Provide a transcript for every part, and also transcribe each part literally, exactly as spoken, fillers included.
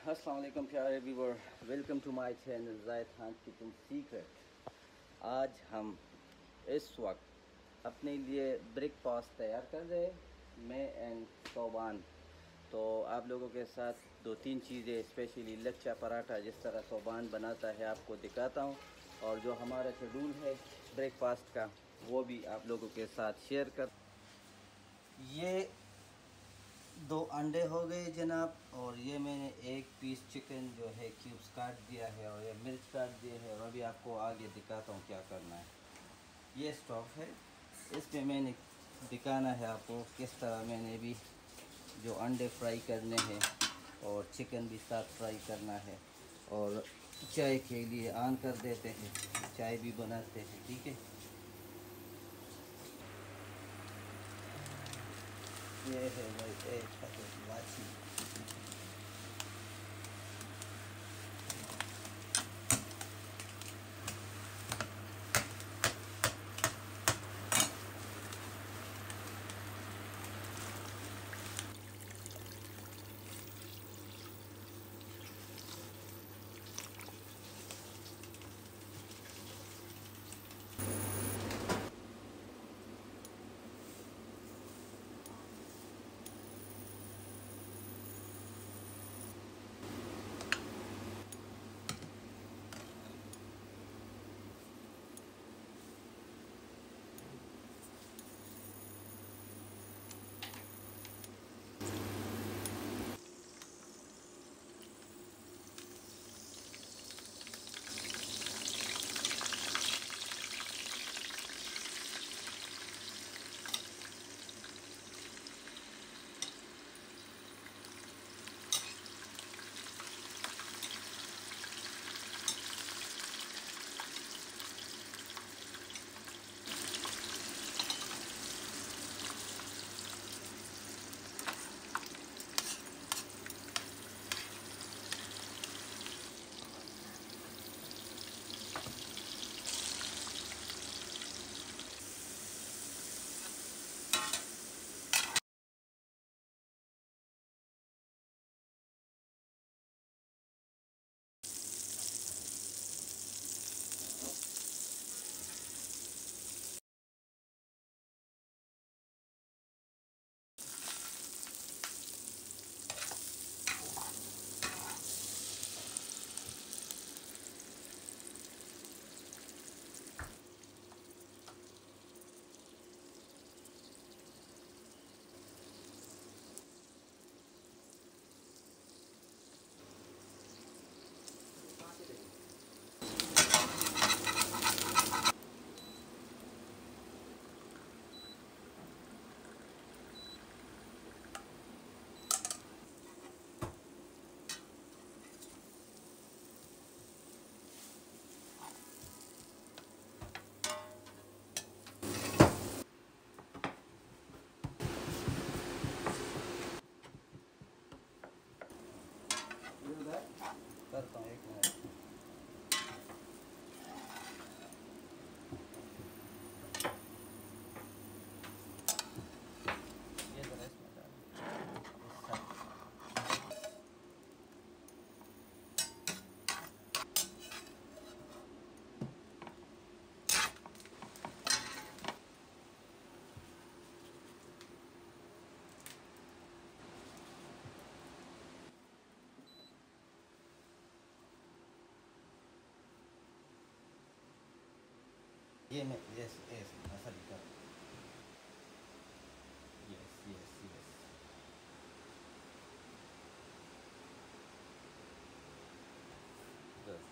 अस्सलाम वालेकुम प्यारे viewer, welcome to my channel Zaid Khan kitchen secret. आज हम इस वक्त अपने लिए ब्रेकफास्ट तैयार कर रहे हैं, मैं एंड सोबान। तो आप लोगों के साथ दो तीन चीज़ें, स्पेशली लच्छा पराठा जिस तरह सोबान बनाता है आपको दिखाता हूँ, और जो हमारा शेड्यूल है ब्रेकफास्ट का वो भी आप लोगों के साथ शेयर कर। ये दो अंडे हो गए जनाब, और ये मैंने एक पीस चिकन जो है क्यूब्स काट दिया है, और ये मिर्च काट दिए है, और अभी आपको आगे दिखाता हूँ क्या करना है। ये स्टोव है, इसमें मैंने दिखाना है आपको किस तरह मैंने भी जो अंडे फ्राई करने हैं और चिकन भी साथ फ्राई करना है। और चाय के लिए ऑन कर देते हैं, चाय भी बनाते हैं, ठीक है। ये है भाई एक पैकेट इलायची। करता हूँ एक मिनट। ये ज़रा इसमें डाल। ये मैं यस यस असली कर। Yes yes yes. बस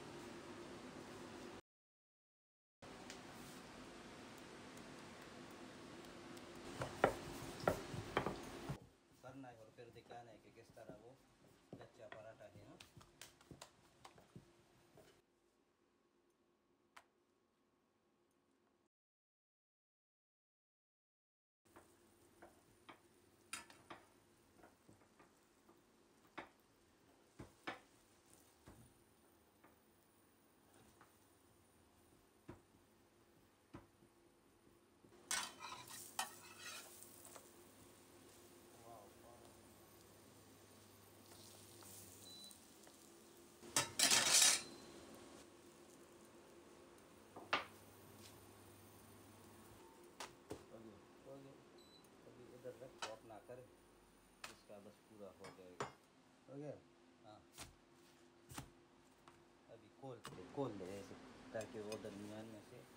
करना है और फिर दिखाना है कि किस तरह वो लच्छा पराठा है ना। इधर रख, ड्रॉप ना करे, इसका बस पूरा हो जाएगा। हो गया। हाँ अभी खोल खोल दे ऐसे, ताकि वो दरमियान में से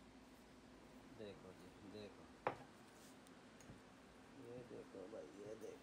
देखो जी, देखो ये देखो भाई, ये देखो।